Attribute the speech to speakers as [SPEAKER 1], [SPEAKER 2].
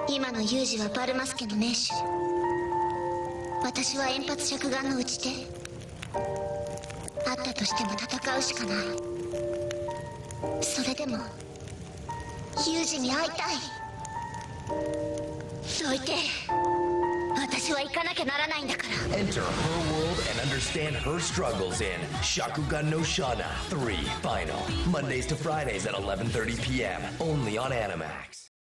[SPEAKER 1] 今のユージはバルマス家の名手。私は円髪着眼の打ち手。あったとしても戦うしかない。それでもユージに会いたい。どいて、私は行かなきゃならないんだから。
[SPEAKER 2] Enter her world and understand her struggles in Shakugan No Shana 3 Final. Mondays to Fridays at 11:30 p.m. Only on Animax.